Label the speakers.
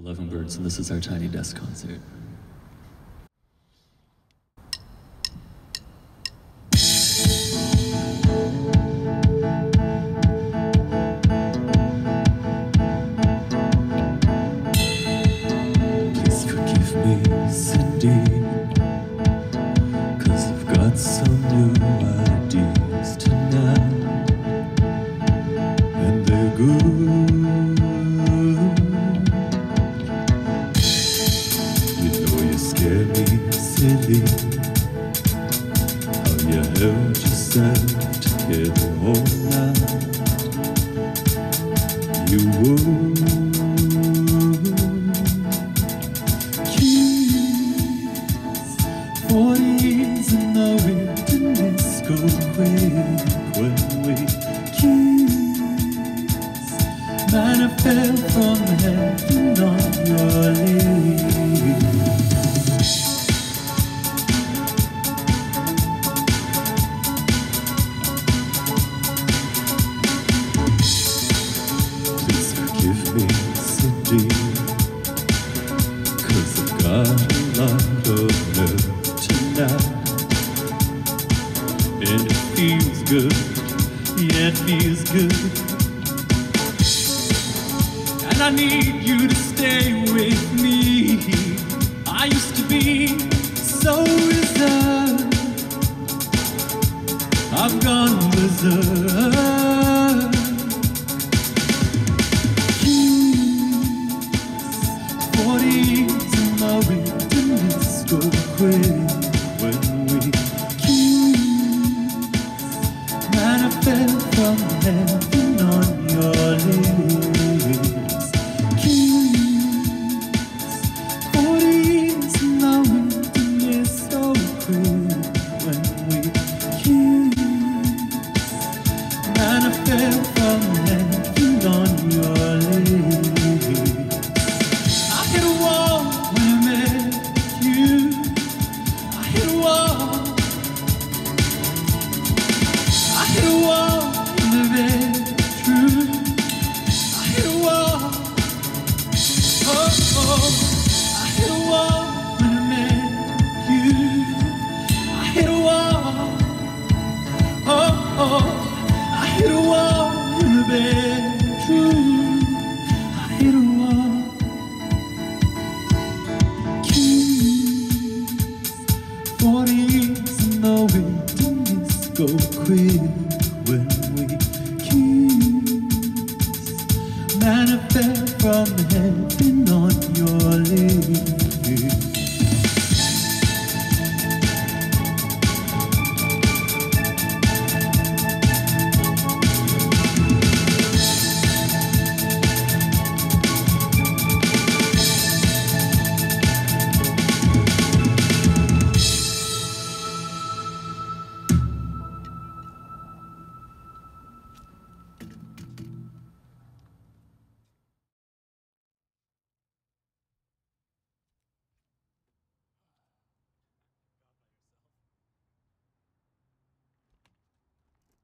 Speaker 1: Levenbirds, and this is our Tiny Desk concert. Please forgive me, Cindy, 'cause I've got some new ideas tonight, and they're good. Scare me silly, how you held yourself together all night. You would kiss 40 years in the wilderness go quick when we kiss. Manna fell from heaven on your lips. Give me Cindy, 'cause I've got a lot of love tonight, and it feels good, yeah, it feels good, and I need you to stay with me. I used to be so reserved, I've gone berserk. 40 years in the wilderness go quick when we kiss. Manna fell from heaven on your lips. Kiss. 40 years in the wilderness go quick when we kiss. Manna fell from heaven on your lips. I hit a wall in the bed.